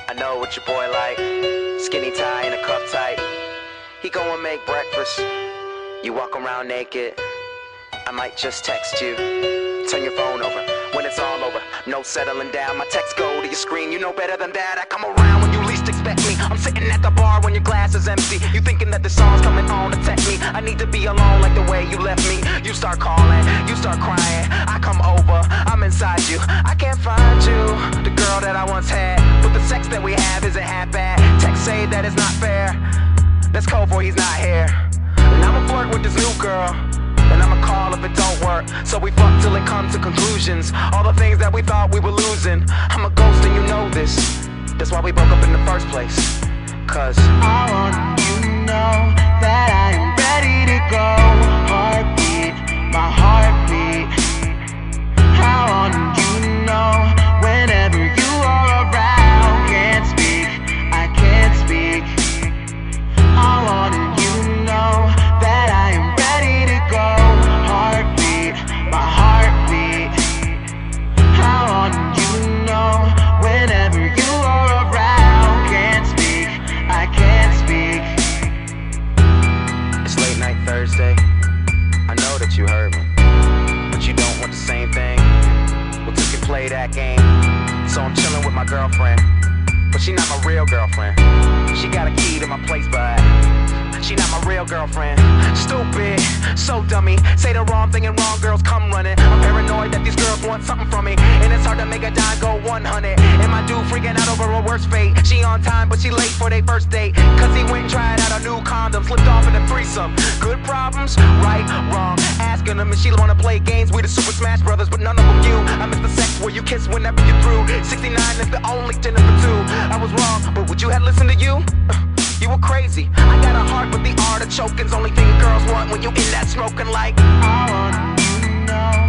I know what your boy like. Skinny tie and a cuff tight. He go and make breakfast. You walk around naked. I might just text you. Turn your phone over when it's all over. No settling down, my texts go to your screen. You know better than that. I come around when you least expect me. I'm sitting at the bar when your glass is empty. You thinking that the song's coming on to text me. I need to be alone like the way you left me. You start calling, you start crying. I come over, I'm inside you. I can't find you, the girl that I once had. But the sex that we have isn't half bad. Text say that it's not fair. That's code for he's not here. And I'ma flirt with this new girl. And I'ma call if it don't work. So we fuck till it comes to conclusions. All the things that we thought we were losing. I'm a ghost and you know this. That's why we broke up in the first place. Cause I want you to know that I am ready to go. Heartbeat, my heartbeat. I want you to know whenever you are around. Can't speak, I can't speak. I want you to know that I am ready to go. Heartbeat, my heartbeat. I want you to know whenever you are around. Can't speak, I can't speak. it's late night Thursday. I know that you heard me, but you don't want the same thing. Well, you can play that game. So I'm chilling with my girlfriend, but she not my real girlfriend. She got a key to my place, but she not my real girlfriend. Stupid, so dummy. Say the wrong thing and wrong girls come running. I'm paranoid that these girls want something from me, and it's hard to make a dime go 100. And my dude freaking out over a worse fate. She on time but she late for their first date. Cause he went and tried out a new condom. Slipped off in a threesome. Good problems, right, wrong. Asking them if she wanna play games. We the Super Smash Brothers, but none of them you. I miss the sex where you kiss whenever you're through. 69 is the only dinner for two. I was wrong, but would you have listened to you? You were crazy. I got a heart, but the art of choking's only thing girls want when you in that smoking like. I want you to know